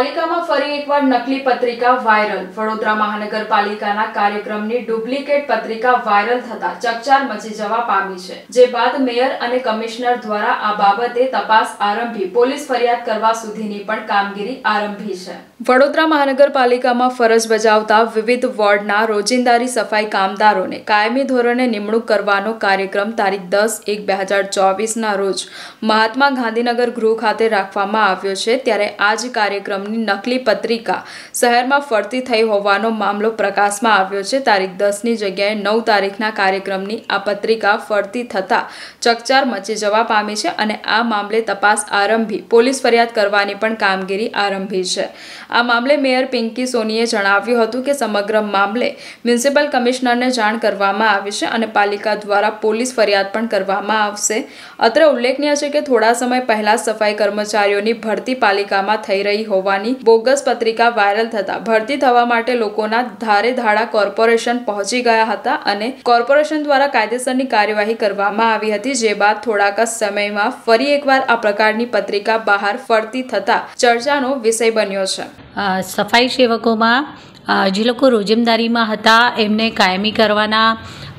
પાલિકામાં ફરી એકવાર નકલી પત્રિકા વાયરલ। વડોદરા મહાનગરપાલિકાના કાર્યક્રમની ડુપ્લિકેટ પત્રિકા વાયરલ થતા ચકચાર મચી જવા પામી છે, જે બાદ મેયર અને કમિશનર દ્વારા આ બાબતે તપાસ આરંભી પોલીસ ફરિયાદ કરવા સુધીની પણ કામગીરી આરંભી છે। વડોદરા મહાનગરપાલિકામાં ફરજ બજાવતા વિવિધ વોર્ડના રોજિંદારી સફાઈ કામદારોને કાયમી ધોરણે નિમણૂક કરવાનો કાર્યક્રમ તારીખ 10/1/2024ના રોજ મહાત્મા ગાંધીનગર ગૃહ ખાતે રાખવામાં આવ્યો છે। ત્યારે આ જ કાર્યક્રમની નકલી પત્રિકા શહેરમાં ફરતી થઈ હોવાનો મામલો પ્રકાશમાં આવ્યો છે। તારીખ 10ની જગ્યાએ 9 તારીખના કાર્યક્રમની આ પત્રિકા ફરતી થતા ચકચાર મચી જવા પામી છે અને આ મામલે તપાસ આરંભી પોલીસ ફરિયાદ કરવાની પણ કામગીરી આરંભી છે। આ મામલે મેયર પિંકી સોનીએ જણાવ્યું હતું કે સમગ્ર મામલે મ્યુનિસિપલ કમિશનરને જાણ કરવામાં આવી છે અને પાલિકા દ્વારા પોલીસ ફરિયાદ પણ કરવામાં આવશે। અત્રે ઉલ્લેખનીય છે કે થોડા સમય પહેલા સફાઈ કર્મચારીઓની ભરતી પાલિકામાં થઈ રહી હોવાની બોગસ પત્રિકા વાયરલ થતા ભરતી થવા માટે લોકોના ધારે ધાડા કોર્પોરેશન પહોંચી ગયા હતા અને કોર્પોરેશન દ્વારા કાયદેસરની કાર્યવાહી કરવામાં આવી હતી, જે બાદ થોડાક જ સમયમાં ફરી એકવાર આ પ્રકારની પત્રિકા બહાર ફરતી થતા ચર્ચાનો વિષય બન્યો છે। સફાઈ સેવકોમાં જે લોકો રોજમદારીમાં હતા એમને કાયમી કરવાના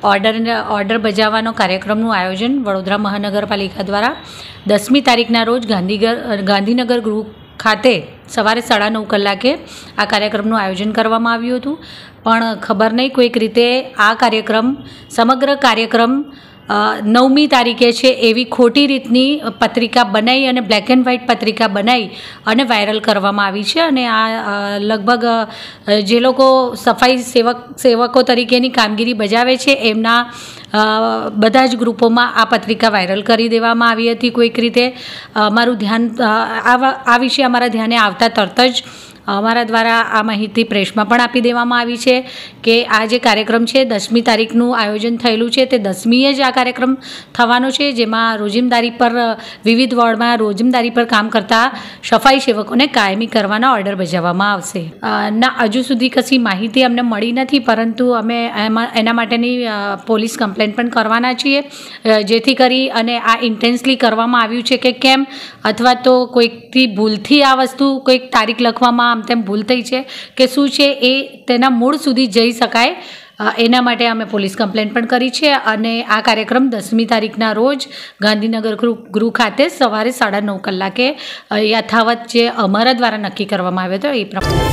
ઓર્ડર બજાવવાનો કાર્યક્રમનું આયોજન વડોદરા મહાનગરપાલિકા દ્વારા 10મી તારીખના રોજ ગાંધીનગર ગૃહ ખાતે સવારે 9:30 કલાકે આ કાર્યક્રમનું આયોજન કરવામાં આવ્યું હતું। પણ ખબર નહીં કોઈક રીતે આ સમગ્ર કાર્યક્રમ 9મી તારીખે છે એવી ખોટી રીતની પત્રિકા બનાવી અને બ્લેક એન્ડ વ્હાઇટ પત્રિકા બનાવી અને વાયરલ કરવામાં આવી છે અને આ લગભગ જે લોકો સફાઈ સેવકો તરીકેની કામગીરી બજાવે છે એમના બધા જ ગ્રુપોમાં આ પત્રિકા વાયરલ કરી દેવામાં આવી હતી। કોઈક રીતે અમારું ધ્યાન આ વિશે અમારા ધ્યાને આવતા તરત જ અમારા દ્વારા આ માહિતી પ્રેસમાં પણ આપી દેવામાં આવી છે કે આ જે કાર્યક્રમ છે 10મી તારીખનું આયોજન થયેલું છે તે 10મીએ જ આ કાર્યક્રમ થવાનો છે, જેમાં રોજમદારી પર વિવિધ વોર્ડમાં રોજમદારી પર કામ કરતા સફાઈ સેવકોને કાયમી કરવાના ઓર્ડર બજાવવામાં આવશે। ના, હજુ સુધી કશી માહિતી અમને મળી નથી, પરંતુ અમે એના માટેની પોલીસ કમ્પ્લેન પણ કરવાના છીએ, જેથી કરી અને આ ઇન્ટેન્સલી કરવામાં આવ્યું છે કે કેમ, અથવા તો કોઈકથી ભૂલથી આ વસ્તુ કોઈક તારીખ લખવામાં આમ તેમ ભૂલ થઈ છે કે શું છે એ તેના મૂળ સુધી જઈ શકાય, એના માટે અમે પોલીસ કમ્પ્લેન પણ કરી છે અને આ કાર્યક્રમ 10મી તારીખના રોજ ગાંધીનગર ગૃહ ખાતે સવારે 9:30 કલાકે યથાવત જે અમારા દ્વારા નક્કી કરવામાં આવ્યો હતો એ પ્રમાણે